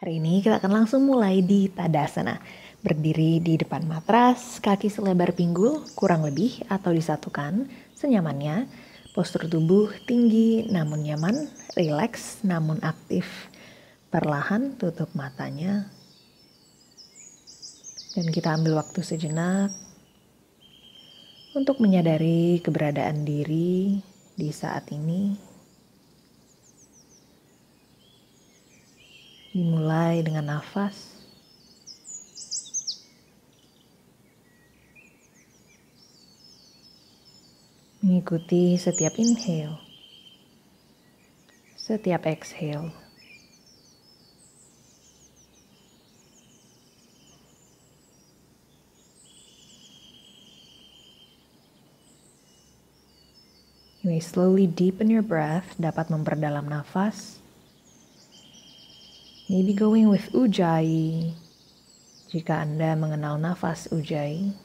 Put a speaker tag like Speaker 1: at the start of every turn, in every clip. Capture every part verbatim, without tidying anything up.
Speaker 1: Hari ini kita akan langsung mulai di Tadasana. Berdiri di depan matras, kaki selebar pinggul, kurang lebih atau disatukan senyamannya. Postur tubuh tinggi namun nyaman, rileks namun aktif. Perlahan tutup matanya. Dan kita ambil waktu sejenak untuk menyadari keberadaan diri di saat ini. Dimulai dengan nafas. Mengikuti setiap inhale, setiap exhale. You may slowly deepen your breath, dapat memperdalam nafas. Maybe going with Ujjayi, jika Anda mengenal nafas Ujjayi.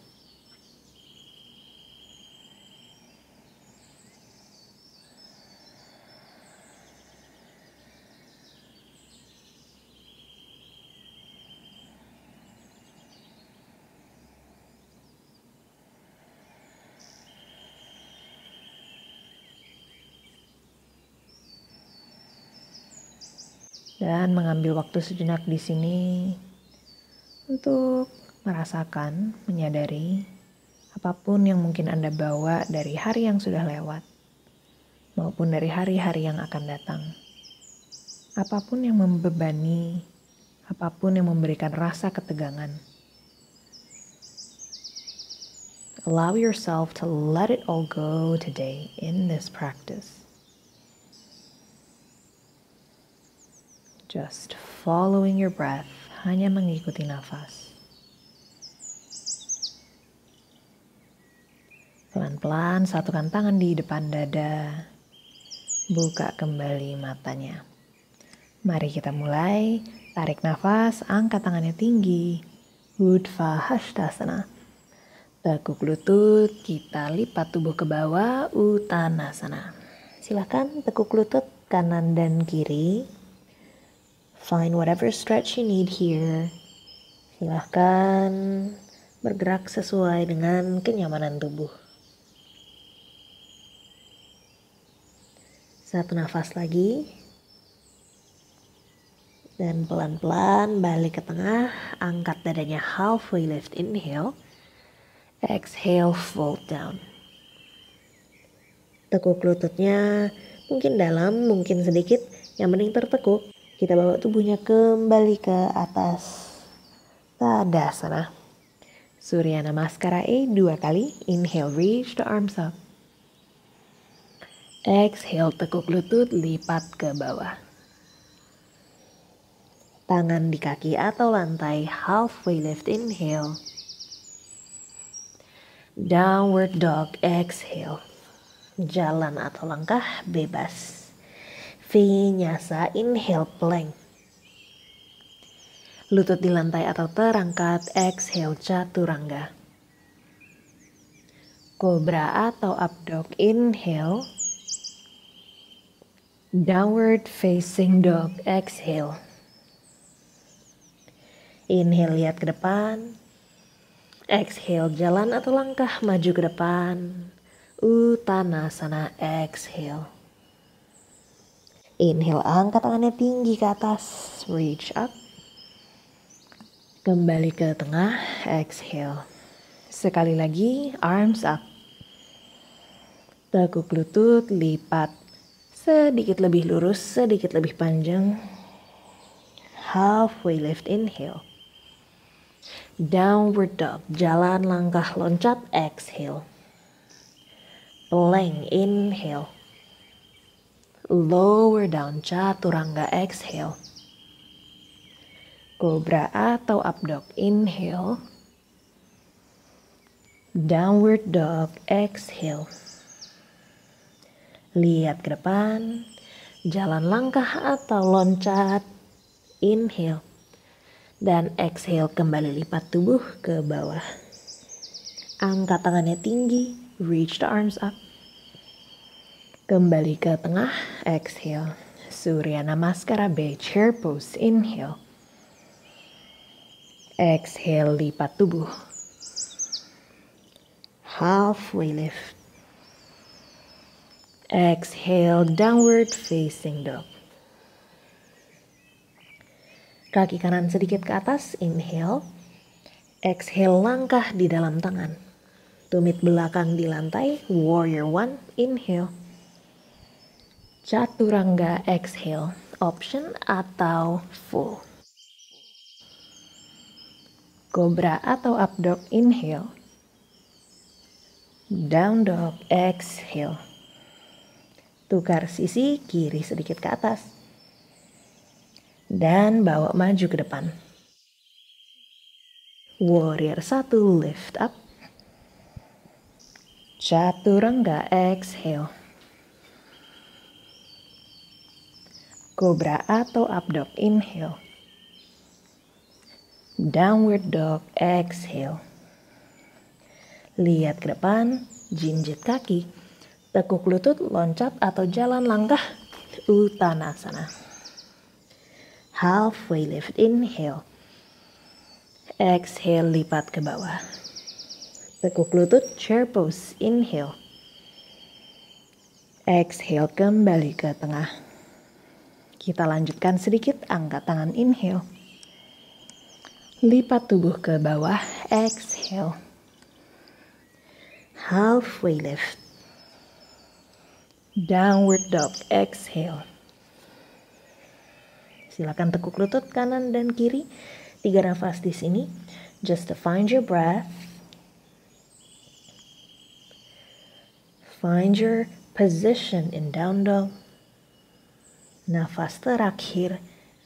Speaker 1: Dan mengambil waktu sejenak di sini untuk merasakan, menyadari apapun yang mungkin Anda bawa dari hari yang sudah lewat maupun dari hari-hari yang akan datang. Apapun yang membebani, apapun yang memberikan rasa ketegangan. Allow yourself to let it all go today in this practice. Just following your breath, hanya mengikuti nafas. Pelan-pelan satukan tangan di depan dada. Buka kembali matanya. Mari kita mulai. Tarik nafas, angkat tangannya tinggi. Urdhva Hastasana. Tekuk lutut, kita lipat tubuh ke bawah, Uttanasana. Silakan tekuk lutut kanan dan kiri. Find whatever stretch you need here. Silahkan bergerak sesuai dengan kenyamanan tubuh. Satu nafas lagi. Dan pelan-pelan balik ke tengah. Angkat dadanya halfway lift, inhale. Exhale, fold down. Tekuk lututnya mungkin dalam, mungkin sedikit. Yang penting tertekuk. Kita bawa tubuhnya kembali ke atas. Tadasana. Surya Namaskara E dua kali. Inhale, reach the arms up. Exhale, tekuk lutut, lipat ke bawah. Tangan di kaki atau lantai, halfway lift, inhale. Downward dog, exhale. Jalan atau langkah bebas. Vinyasa, inhale, plank. Lutut di lantai atau terangkat, exhale, chaturanga. Cobra atau up dog, inhale. Downward facing dog, exhale. Inhale, lihat ke depan. Exhale, jalan atau langkah maju ke depan. Uttanasana, exhale. Inhale, angkat tangannya tinggi ke atas. Reach up. Kembali ke tengah. Exhale. Sekali lagi, arms up. Tekuk lutut, lipat. Sedikit lebih lurus, sedikit lebih panjang. Halfway lift, inhale. Downward dog, jalan langkah loncat, exhale. Plank, inhale. Lower down, chaturanga, exhale. Cobra atau up dog, inhale. Downward dog, exhale. Lihat ke depan. Jalan langkah atau loncat, inhale. Dan exhale, kembali lipat tubuh ke bawah. Angkat tangannya tinggi, reach the arms up. Kembali ke tengah, exhale. Surya Namaskara B, chair pose, inhale. Exhale, lipat tubuh. Halfway lift. Exhale, downward facing dog. Kaki kanan sedikit ke atas, inhale. Exhale, langkah di dalam tangan. Tumit belakang di lantai, warrior one, inhale. Chaturanga, exhale, option atau full. Cobra atau up dog, inhale. Down dog, exhale. Tukar sisi, kiri sedikit ke atas. Dan bawa maju ke depan. Warrior satu, lift up. Chaturanga, exhale. Cobra atau up dog, inhale. Downward dog, exhale. Lihat ke depan, jinjit kaki. Tekuk lutut, loncat atau jalan langkah, Uttanasana. Halfway lift, inhale. Exhale, lipat ke bawah. Tekuk lutut, chair pose, inhale. Exhale, kembali ke tengah. Kita lanjutkan sedikit, angkat tangan, inhale. Lipat tubuh ke bawah, exhale. Halfway lift. Downward dog, exhale. Silakan tekuk lutut kanan dan kiri. Tiga nafas di sini. Just to find your breath. Find your position in down dog. Nafas terakhir.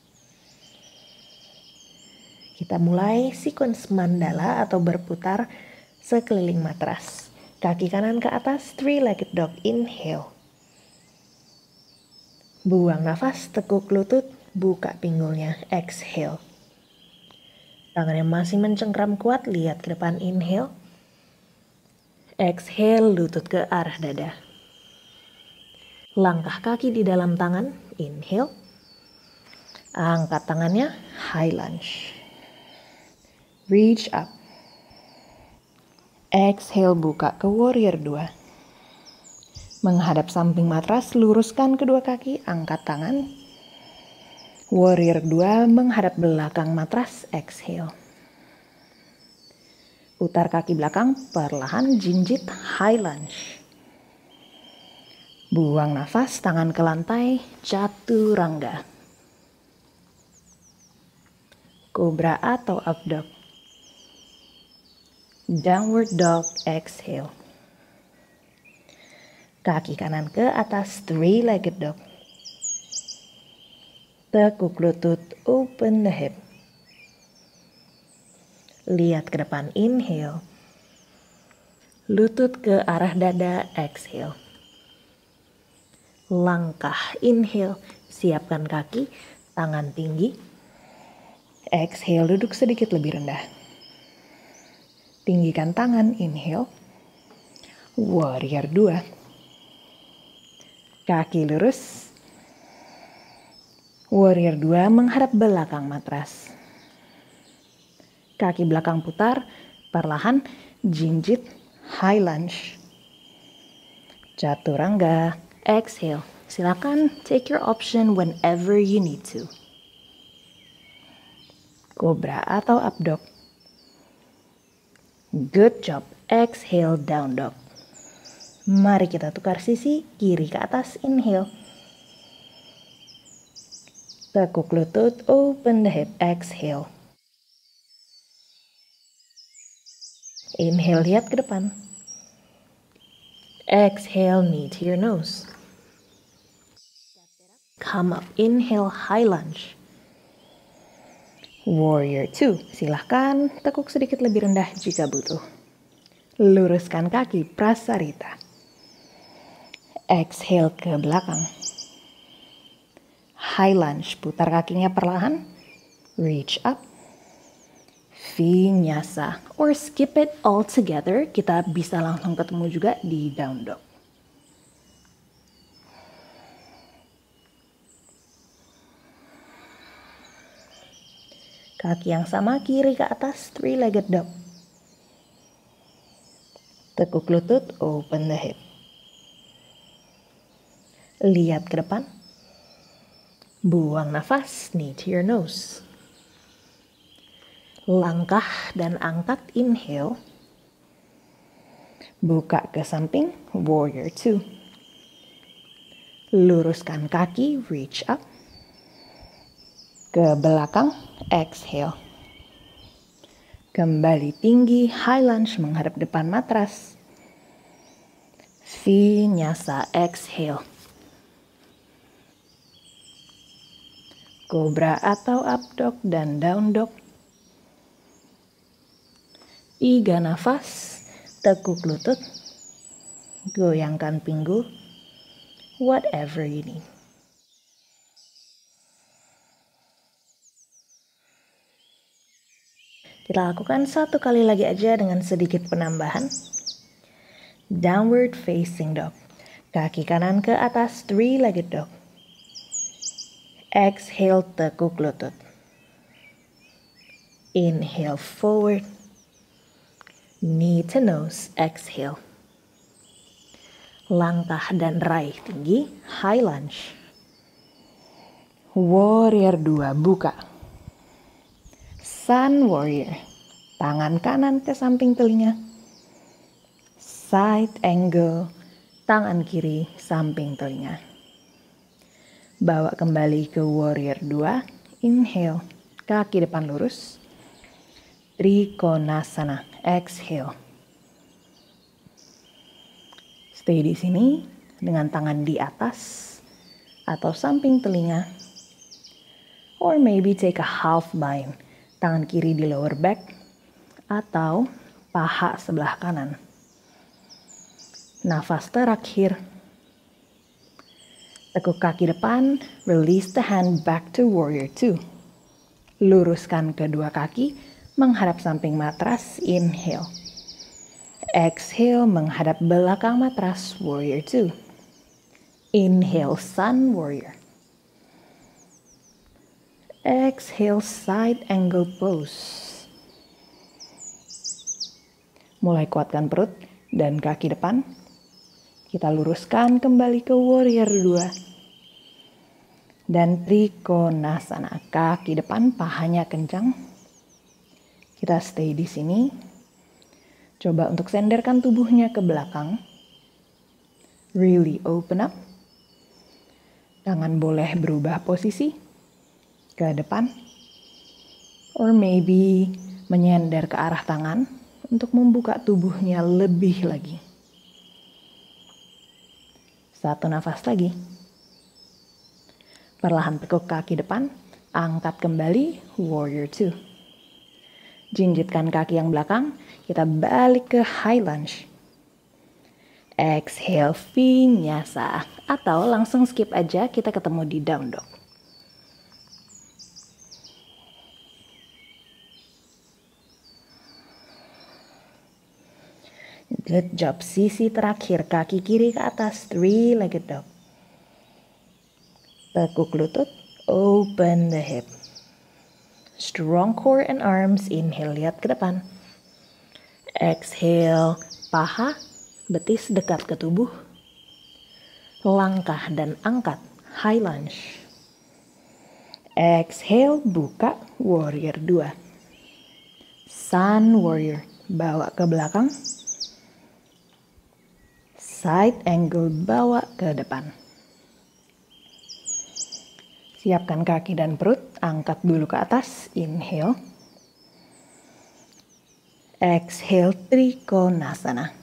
Speaker 1: Kita mulai sequence mandala atau berputar sekeliling matras. Kaki kanan ke atas, three-legged dog, inhale. Buang nafas, tekuk lutut, buka pinggulnya, exhale. Tangan yang masih mencengkram kuat, lihat ke depan, inhale. Exhale, lutut ke arah dada. Langkah kaki di dalam tangan, inhale. Angkat tangannya, high lunge. Reach up. Exhale, buka ke warrior dua. Menghadap samping matras, luruskan kedua kaki, angkat tangan. Warrior dua menghadap belakang matras, exhale. Putar kaki belakang, perlahan jinjit high lunge. Buang nafas, tangan ke lantai, chaturanga. Cobra atau up dog. Downward dog, exhale. Kaki kanan ke atas, three-legged dog. Tekuk lutut, open the hip. Lihat ke depan, inhale. Lutut ke arah dada, exhale. Langkah, inhale. Siapkan kaki, tangan tinggi. Exhale, duduk sedikit lebih rendah. Tinggikan tangan, inhale. Warrior dua. Kaki lurus. Warrior dua menghadap belakang matras. Kaki belakang putar, perlahan jinjit high lunge. Chaturanga, exhale. Silakan take your option whenever you need to. Cobra atau up dog. Good job. Exhale, down dog. Mari kita tukar sisi, kiri ke atas, inhale. Tekuk lutut, open the hip, exhale. Inhale, lihat ke depan. Exhale, knee to your nose. Come up, inhale, high lunge. Warrior two, silahkan tekuk sedikit lebih rendah jika butuh. Luruskan kaki, prasarita. Exhale ke belakang. High lunge, putar kakinya perlahan. Reach up. Vinyasa, or skip it all together. Kita bisa langsung ketemu juga di down dog. Kaki yang sama kiri ke atas, three-legged dog. Tekuk lutut, open the hip. Lihat ke depan. Buang nafas, knee to your nose. Langkah dan angkat, inhale. Buka ke samping, warrior two. Luruskan kaki, reach up. Ke belakang, exhale. Kembali tinggi, high lunge menghadap depan matras. Vinyasa, exhale. Cobra atau up dog dan down dog. Tiga nafas, tekuk lutut. Goyangkan pinggul. Whatever you need. Kita lakukan satu kali lagi aja dengan sedikit penambahan. Downward facing dog. Kaki kanan ke atas, three-legged dog. Exhale, tekuk lutut. Inhale forward. Knee to nose, exhale. Langkah dan raih tinggi, high lunge. Warrior dua, buka. Sun warrior. Tangan kanan ke samping telinga. Side angle. Tangan kiri samping telinga. Bawa kembali ke warrior dua. Inhale. Kaki depan lurus. Trikonasana. Exhale. Stay di sini dengan tangan di atas atau samping telinga. Or maybe take a half bind. Tangan kiri di lower back atau paha sebelah kanan. Nafas terakhir. Tekuk kaki depan, release the hand back to warrior two. Luruskan kedua kaki, menghadap samping matras, inhale. Exhale, menghadap belakang matras, warrior two. Inhale, sun warrior. Exhale, side angle pose. Mulai kuatkan perut dan kaki depan. Kita luruskan kembali ke warrior dua. Dan trikonasana. Kaki depan, pahanya kencang. Kita stay di sini. Coba untuk senderkan tubuhnya ke belakang. Really open up. Tangan boleh berubah posisi. Ke depan, or maybe menyender ke arah tangan untuk membuka tubuhnya lebih lagi. Satu nafas lagi. Perlahan tekuk kaki depan, angkat kembali, warrior two. Jinjitkan kaki yang belakang, kita balik ke high lunge. Exhale, vinyasa, atau langsung skip aja, kita ketemu di down dog. Good job. Sisi terakhir, kaki kiri ke atas, three-legged dog. Tekuk lutut, open the hip. Strong core and arms, inhale, lihat ke depan. Exhale, paha, betis dekat ke tubuh. Langkah dan angkat, high lunge. Exhale, buka, warrior dua. Sun warrior, bawa ke belakang. Side angle, bawa ke depan. Siapkan kaki dan perut, angkat dulu ke atas, inhale. Exhale, trikonasana.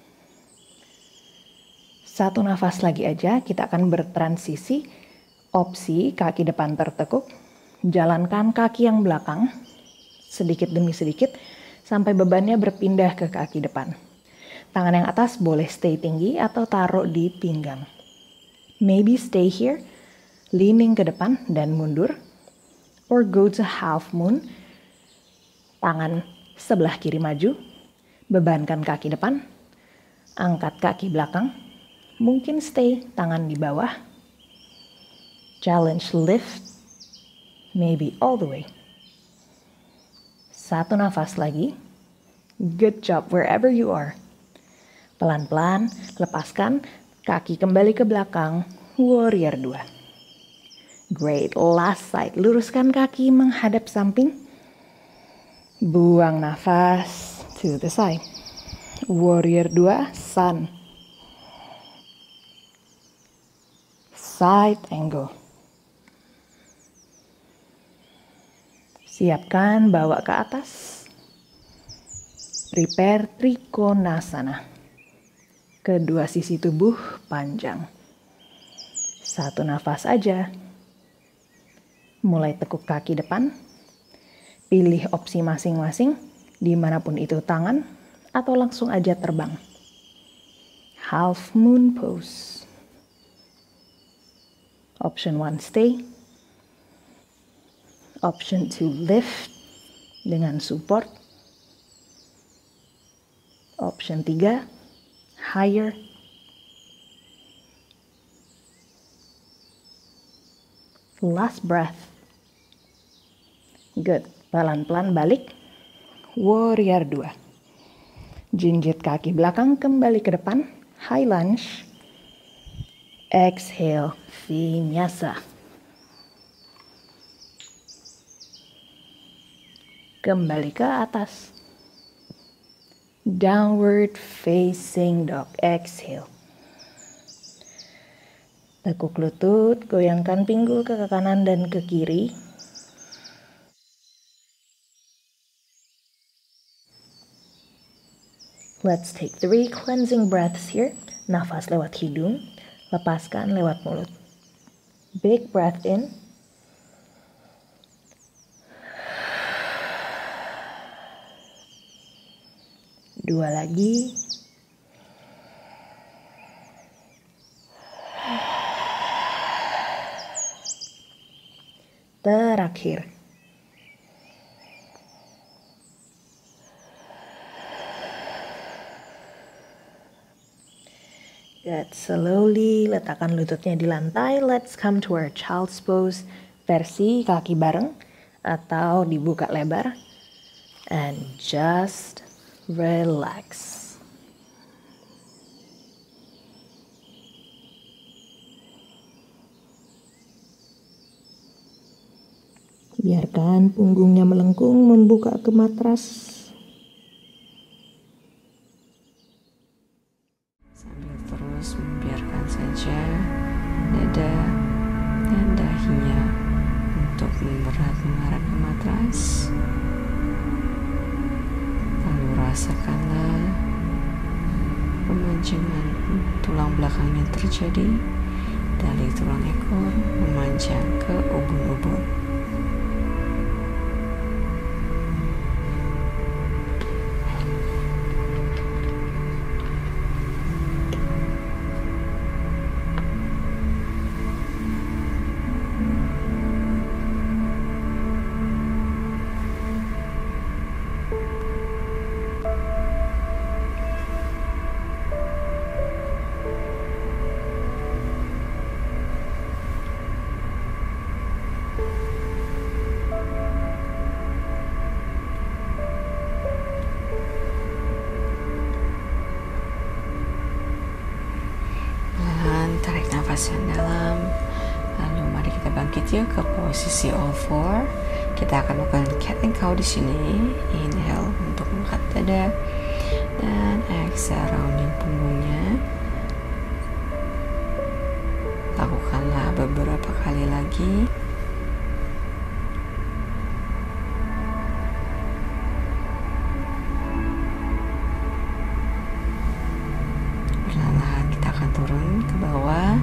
Speaker 1: Satu nafas lagi aja, kita akan bertransisi. Opsi kaki depan tertekuk, jalankan kaki yang belakang, sedikit demi sedikit, sampai bebannya berpindah ke kaki depan. Tangan yang atas boleh stay tinggi atau taruh di pinggang. Maybe stay here, leaning ke depan dan mundur. Or go to half moon. Tangan sebelah kiri maju. Bebankan kaki depan. Angkat kaki belakang. Mungkin stay tangan di bawah. Challenge lift. Maybe all the way. Satu nafas lagi. Good job wherever you are. Pelan-pelan lepaskan, kaki kembali ke belakang, warrior dua. Great, last side, luruskan kaki menghadap samping. Buang nafas to the side. Warrior dua, sun. Side angle. Siapkan bawa ke atas. Prepare Trikonasana. Kedua sisi tubuh panjang. Satu nafas aja. Mulai tekuk kaki depan. Pilih opsi masing-masing, dimanapun itu tangan, atau langsung aja terbang. Half moon pose. Option one, stay. Option two, lift dengan support. Option tiga, higher. Last breath. Good. Pelan-pelan balik. Warrior dua. Jinjit kaki belakang kembali ke depan. High lunge. Exhale. Vinyasa. Kembali ke atas. Downward facing dog. Exhale. Tekuk lutut, goyangkan pinggul ke kanan dan ke kiri. Let's take three cleansing breaths here. Nafas lewat hidung, lepaskan lewat mulut. Big breath in. Dua lagi. Terakhir. Good. Slowly letakkan lututnya di lantai. Let's come to our child's pose. Versi kaki bareng atau dibuka lebar. And just relax. Biarkan punggungnya melengkung membuka ke matras.
Speaker 2: Sambil terus membiarkan saja dada dan dahinya untuk memberat mengarah ke matras. Lalu rasakanlah pemanjangan tulang belakangnya terjadi dari tulang ekor memanjang ke ubun-ubun. Tarik nafas yang dalam. Lalu mari kita bangkit yuk ke posisi all four. Kita akan melakukan cat and cow di sini. Inhale untuk mengangkat dada dan exhale rounding punggungnya. Lakukanlah beberapa kali lagi. Perlahan-lahan kita akan turun ke bawah.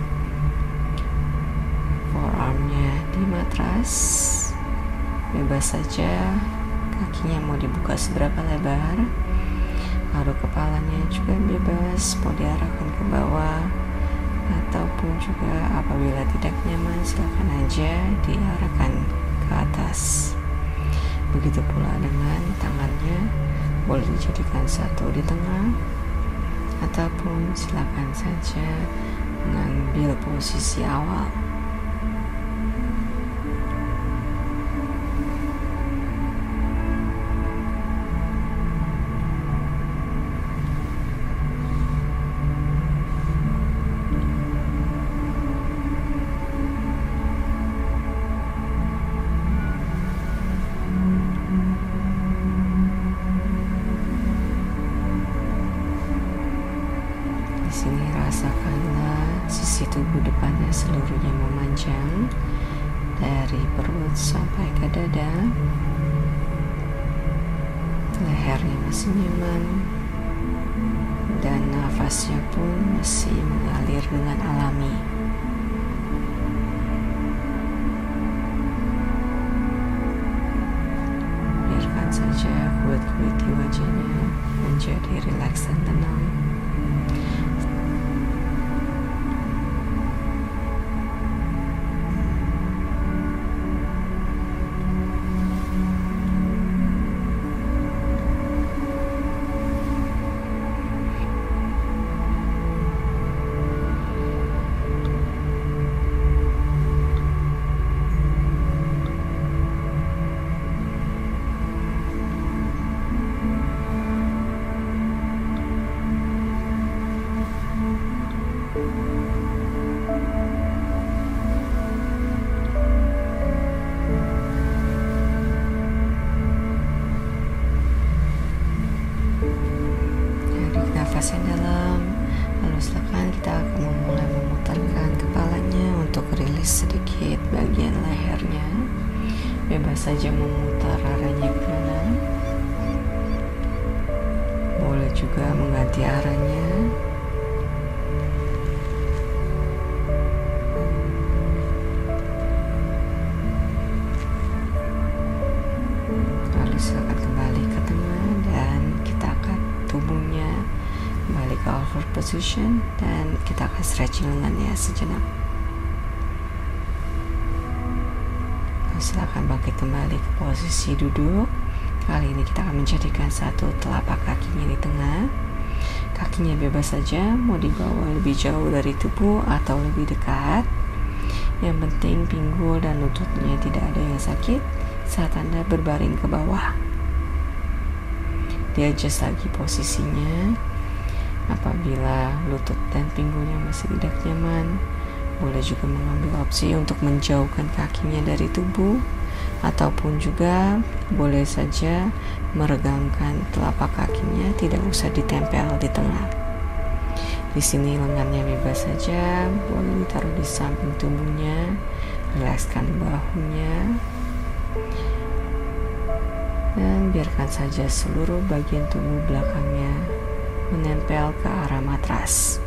Speaker 2: Forearmnya di matras. Bebas saja kakinya mau dibuka seberapa lebar. Lalu kepalanya juga bebas mau diarahkan ke bawah, ataupun juga apabila tidak nyaman silakan aja diarahkan ke atas. Begitu pula dengan tangannya, boleh dijadikan satu di tengah, ataupun silakan saja mengambil posisi awal. sini rasakanlah sisi tubuh depannya seluruhnya memanjang dari perut sampai ke dada. Lehernya masih nyaman dan nafasnya pun masih mengalir dengan alami. Biarkan saja kulit-kulit di wajahnya menjadi rileks dan tenang. Nafas yang dalam, lalu silakan kita akan memulai memutarkan kepalanya untuk rilis sedikit bagian lehernya. Bebas saja memutar arahnya ke kanan. Boleh juga mengganti arahnya. Lalu silakan kembali ke tengah dan kita akan tubuhnya kembali ke outward position dan kita akan stretching lengannya sejenak. Lalu silakan bangkit kembali ke posisi duduk. Kali ini kita akan menjadikan satu telapak kakinya di tengah. Kakinya bebas saja mau dibawa lebih jauh dari tubuh atau lebih dekat. Yang penting pinggul dan lututnya tidak ada yang sakit saat Anda berbaring ke bawah. Di-adjust lagi posisinya. Apabila lutut dan pinggulnya masih tidak nyaman, boleh juga mengambil opsi untuk menjauhkan kakinya dari tubuh, ataupun juga boleh saja meregangkan telapak kakinya, tidak usah ditempel di tengah. Di sini lengannya bebas saja, boleh ditaruh di samping tubuhnya, rilekskan bahunya, dan biarkan saja seluruh bagian tubuh belakangnya menempel ke arah matras.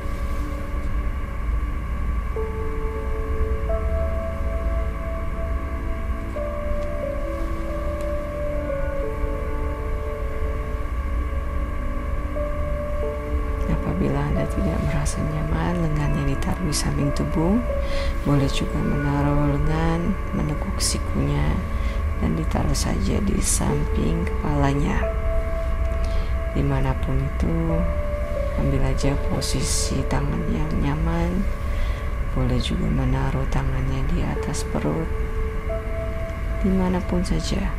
Speaker 2: Apabila Anda tidak merasa nyaman lengannya ditaruh di samping tubuh, boleh juga menaruh lengan menekuk sikunya dan ditaruh saja di samping kepalanya. Dimanapun itu, ambil aja posisi tangan yang nyaman. Boleh juga menaruh tangannya di atas perut, dimanapun saja.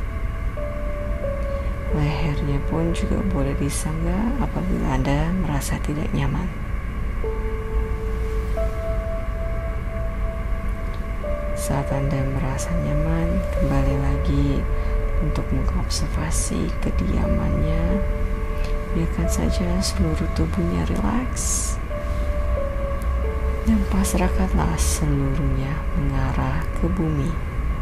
Speaker 2: Lehernya pun juga boleh disangga apabila Anda merasa tidak nyaman. Saat Anda merasa nyaman, kembali lagi untuk mengobservasi kediamannya. Biarkan saja seluruh tubuhnya rileks dan pasrahkanlah seluruhnya mengarah ke bumi.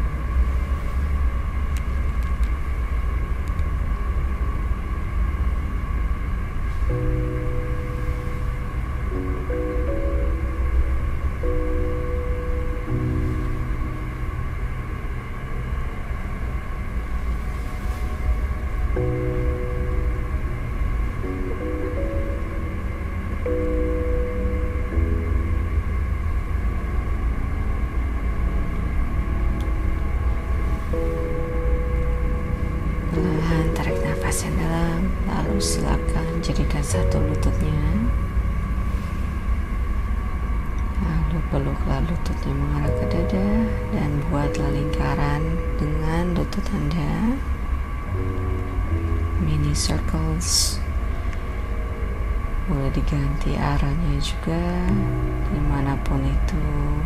Speaker 2: Perlahan tarik nafas yang dalam, lalu silakan jadikan satu lututnya. Lalu peluklah lututnya mengarah ke dada dan buatlah lingkaran dengan lutut Anda. Mini circles. Boleh diganti arahnya juga dimanapun itu.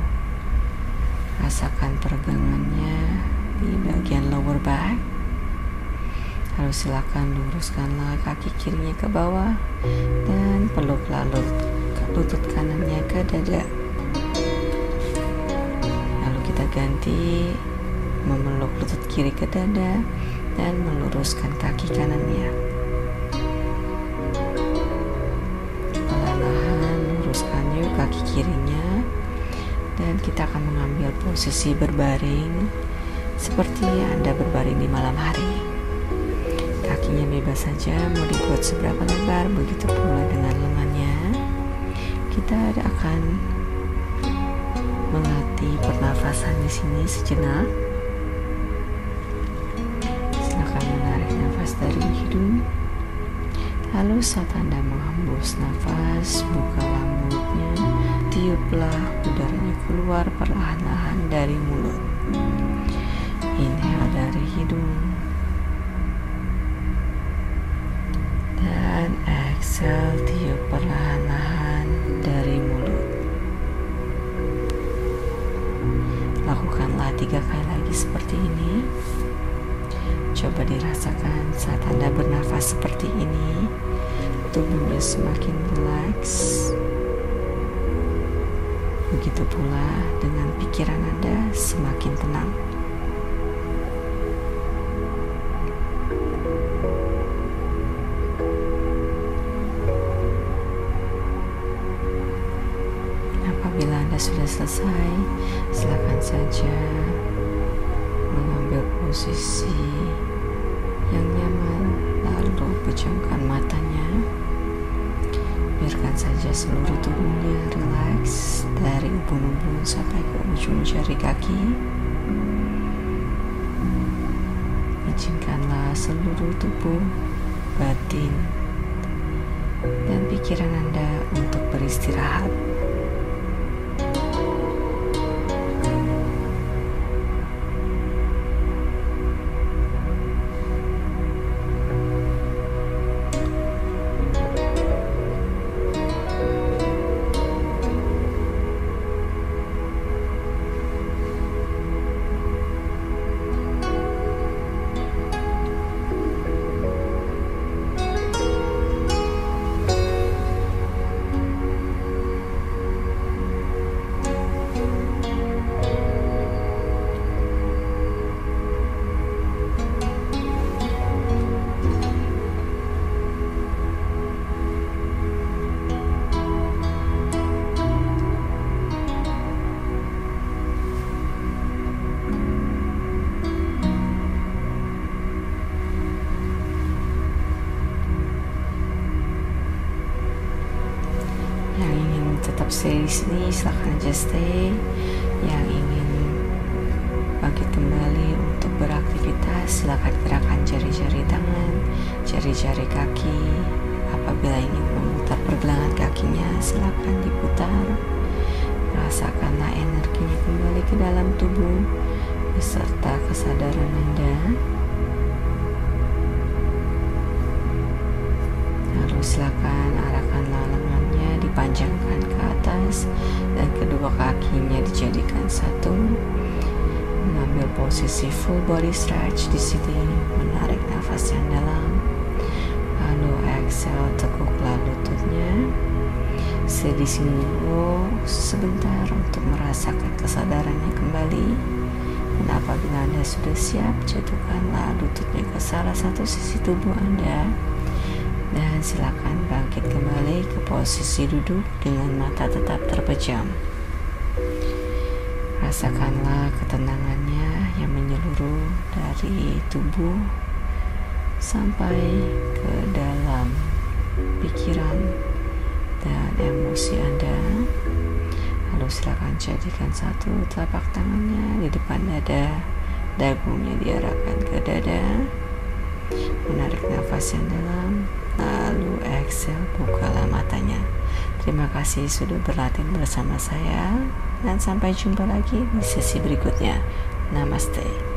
Speaker 2: Rasakan peregangannya di bagian lower back. Lalu silakan luruskanlah kaki kirinya ke bawah dan peluklah lutut ke lutut kanannya ke dada. Lalu kita ganti memeluk lutut kiri ke dada dan meluruskan kaki kanannya. Perlahan luruskan yuk kaki kirinya, dan kita akan mengambil posisi berbaring seperti Anda berbaring di malam hari. Kakinya bebas saja mau dibuat seberapa lebar, begitu pula dengan lengannya. Kita akan melatih pernafasan di sini sejenak. Silakan menarik nafas dari hidung. Lalu saat Anda menghembus nafas, bukalah mulutnya, tiuplah udaranya keluar perlahan-lahan dari mulut. Inhale dari hidung dan exhale, tiup perlahan-lahan dari mulut. Lakukanlah tiga kali lagi seperti ini. Coba dirasakan saat Anda bernafas seperti ini, tubuhnya semakin rileks. Begitu pula dengan pikiran Anda semakin tenang. Apabila Anda sudah selesai, silakan saja mengambil posisi yang nyaman, lalu pejamkan matanya. Biarkan saja seluruh tubuhnya rileks dari ubun-ubun sampai ke ujung jari kaki. Izinkanlah seluruh tubuh, batin, dan pikiran Anda untuk beristirahat. Tetap stay di sini, silahkan aja stay. Yang ingin bangkit kembali untuk beraktivitas, silakan gerakan jari-jari tangan, jari-jari kaki. Apabila ingin memutar pergelangan kakinya, silakan diputar. Rasakanlah energinya kembali ke dalam tubuh beserta kesadaran Anda. Lalu silakan arahkanlah lengannya, dipanjangkan ke atas dan kedua kakinya dijadikan satu. Mengambil posisi full body stretch di sini, menarik nafas yang dalam. Lalu exhale, tekuklah lututnya. Stay di sini dulu sebentar untuk merasakan kesadarannya kembali. Dan apabila Anda sudah siap, jatuhkanlah lututnya ke salah satu sisi tubuh Anda. Dan silakan bangkit kembali ke posisi duduk dengan mata tetap terpejam. Rasakanlah ketenangannya yang menyeluruh dari tubuh sampai ke dalam pikiran dan emosi Anda. Lalu silakan jadikan satu telapak tangannya di depan dada, dagunya diarahkan ke dada. Menarik nafas yang dalam, lalu exhale, bukalah matanya. Terima kasih sudah berlatih bersama saya, dan sampai jumpa lagi di sesi berikutnya. Namaste.